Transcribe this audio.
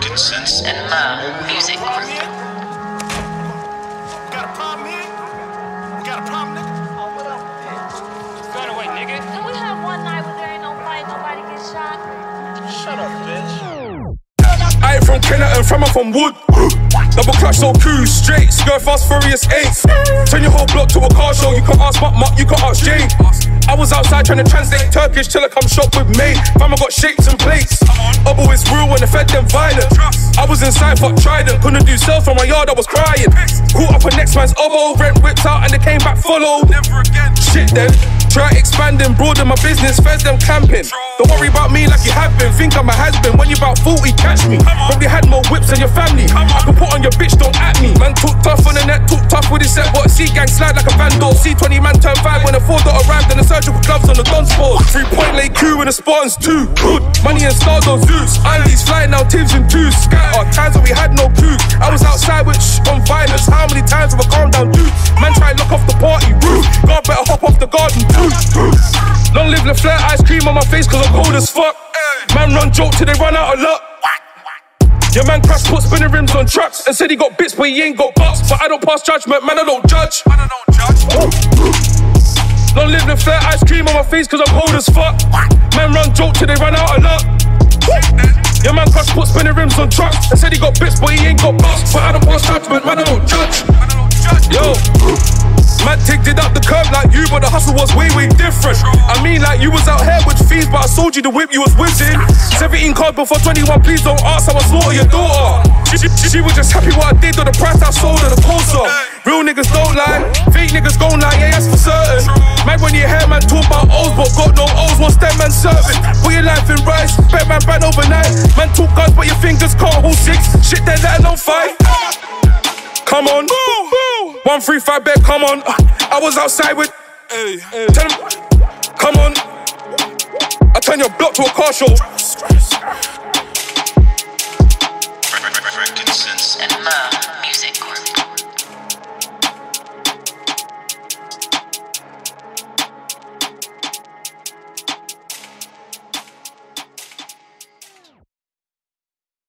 Frankincense and Myrrh Music Group. Got a problem here? Got a problem, nigga? Run away, nigga. Can we have one night where there ain't no fight, nobody gets shot? Shut up, bitch. I ain't from Kennerton, I'm from Wood. Double clutch, so cool, straight, skirt fast, furious 8. Turn your whole block to a car show, you can ask Mark, you can ask Jay. I was outside trying to translate Turkish till I come shop with me. Fam, I got shapes and plates. Obo is real when I fed them violent. I was inside, fuck Trident. Couldn't do sales from my yard, I was crying. Caught up with next man's oboe, rent whipped out and they came back follow. Never again. Shit then, try expanding, broaden my business, feds them camping. Don't worry about me like you have been, think I'm a has-been. When you about 40, catch me. Probably had more whips than your family. I can put on your bitch, don't at me. Man talk tough on the net, talk tough with his set. But C-gang slide like a vandal. C20 man turn 5 when a 4 dot arrived and the surgical gloves on the gun spores. 3-point lay Q when the Spartans 2. Good, money and stars on Zeus. Andy's flying now, Tibbs and Deuce. Scatter, times when we had no clue. I was outside with on violence. How many times have I calmed down, dude? Man try lock off the party roof. God better hop off the garden too. Long live the flat ice cream on my face cause I'm cold as fuck. Man run joke till they run out of luck. Your man crash put spinning rims on trucks and said he got bits but he ain't got bucks. But I don't pass judgment, man, I don't judge. Long live the flat ice cream on my face cause I'm cold as fuck. Man run joke till they run out of luck. Your man crash put spinning rims on trucks and said he got bits but he ain't got bucks. But I don't pass judgment, man, I don't judge. Yo, man ticked it up the curb like you, but the hustle was way, way different. I mean, like you was out here with fees, but I sold you the whip you was whizzing. 17 cards before 21, please don't ask how I slaughter your daughter. She was just happy what I did or the price I sold her the closer. Real niggas don't lie, fake niggas gon' lie, yeah, that's for certain. Man, when you hear man talk about O's, but got no O's, what's that man serving? Put your life in rice, bet man ban overnight. Man talk guns, but your fingers can't hold 6. Shit, they're letting on 5. Come on, 135 bet, come on. I was outside with, tell him, come on. I turn your block to a car show. Frankincense and Myrrh